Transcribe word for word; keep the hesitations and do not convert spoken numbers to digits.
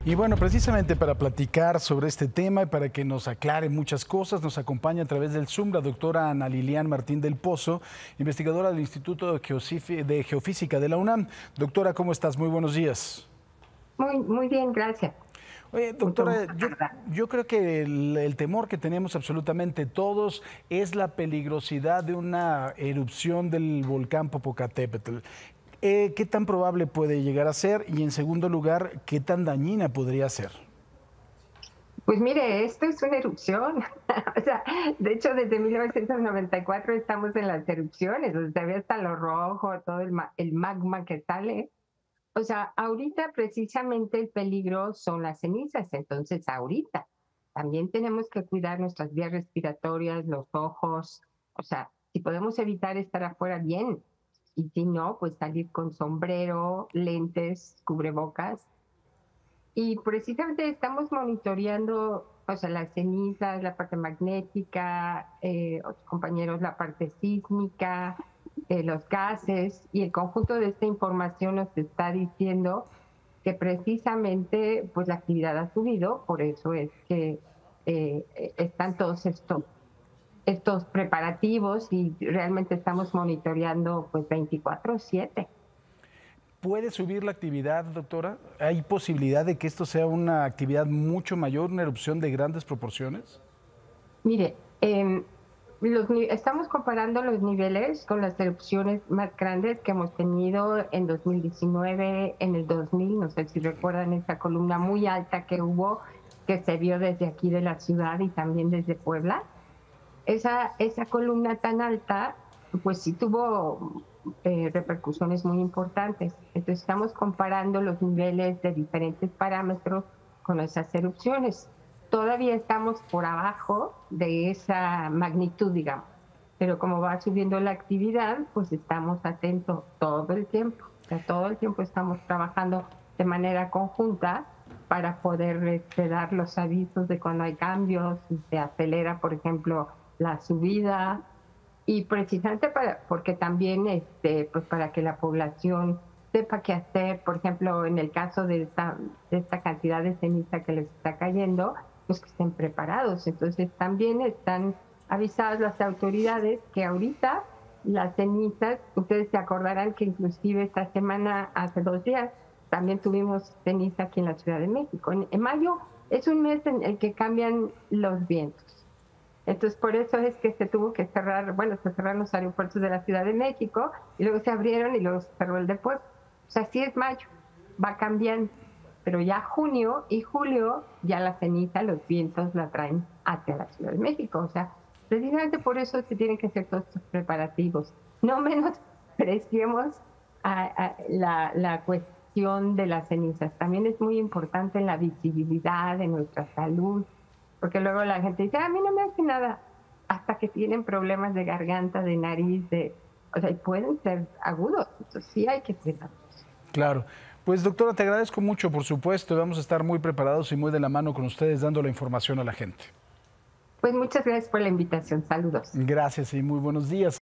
Y bueno, precisamente para platicar sobre este tema y para que nos aclare muchas cosas, nos acompaña a través del Zoom la doctora Ana Lilian Martín del Pozo, investigadora del Instituto de Geosif- de Geofísica de la UNAM. Doctora, ¿cómo estás? Muy buenos días. Muy, muy bien, gracias. Oye, Mucho doctora, gusto en yo, saludar. yo creo que el, el temor que tenemos absolutamente todos es la peligrosidad de una erupción del volcán Popocatépetl. Eh, ¿qué tan probable puede llegar a ser? Y en segundo lugar, ¿qué tan dañina podría ser? Pues mire, esto es una erupción. O sea, de hecho, desde mil novecientos noventa y cuatro estamos en las erupciones. O sea, se ve hasta lo rojo, todo el, ma- el magma que sale. O sea, ahorita precisamente el peligro son las cenizas. Entonces, ahorita también tenemos que cuidar nuestras vías respiratorias, los ojos. O sea, si podemos evitar estar afuera, bien. Y si no, pues salir con sombrero, lentes, cubrebocas. Y precisamente estamos monitoreando, o sea, las cenizas, la parte magnética, eh, otros compañeros la parte sísmica, eh, los gases, y el conjunto de esta información nos está diciendo que precisamente pues la actividad ha subido, por eso es que eh, están todos estos, estos preparativos y realmente estamos monitoreando pues veinticuatro siete. ¿Puede subir la actividad, doctora? ¿Hay posibilidad de que esto sea una actividad mucho mayor, una erupción de grandes proporciones? Mire, em, los ni- estamos comparando los niveles con las erupciones más grandes que hemos tenido en dos mil diecinueve, en el dos mil, no sé si recuerdan esa columna muy alta que hubo, que se vio desde aquí de la ciudad y también desde Puebla. Esa, esa columna tan alta, pues sí tuvo eh, repercusiones muy importantes. Entonces estamos comparando los niveles de diferentes parámetros con esas erupciones. Todavía estamos por abajo de esa magnitud, digamos, pero como va subiendo la actividad, pues estamos atentos todo el tiempo. O sea, todo el tiempo estamos trabajando de manera conjunta para poder este, dar los avisos de cuando hay cambios, si se acelera, por ejemplo, la subida, y precisamente para, porque también este, pues para que la población sepa qué hacer, por ejemplo, en el caso de esta, de esta cantidad de ceniza que les está cayendo, pues que estén preparados. Entonces también están avisadas las autoridades que ahorita las cenizas, ustedes se acordarán que inclusive esta semana, hace dos días, también tuvimos ceniza aquí en la Ciudad de México. En, en mayo es un mes en el que cambian los vientos. Entonces, por eso es que se tuvo que cerrar, bueno, se cerraron los aeropuertos de la Ciudad de México y luego se abrieron y luego se cerró el de Puebla. O sea, sí es mayo, va cambiando. Pero ya junio y julio, ya la ceniza, los vientos la traen hacia la Ciudad de México. O sea, precisamente por eso se tienen que hacer todos estos preparativos. No menospreciemos a, a la, la cuestión de las cenizas. También es muy importante en la visibilidad, en nuestra salud, porque luego la gente dice, a mí no me hace nada, hasta que tienen problemas de garganta, de nariz, de, o sea, y pueden ser agudos, entonces sí hay que cuidarlos. Claro. Pues doctora, te agradezco mucho, por supuesto. Vamos a estar muy preparados y muy de la mano con ustedes dando la información a la gente. Pues muchas gracias por la invitación, saludos. Gracias y muy buenos días.